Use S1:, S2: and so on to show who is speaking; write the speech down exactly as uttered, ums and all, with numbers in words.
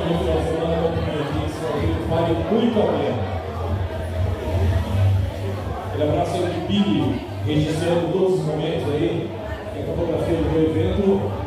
S1: no final de semana quanto aqui, esse evento vale muito a pena. Aquele abraço aí de Billy, registrando todos os momentos aí, que a fotografia do evento.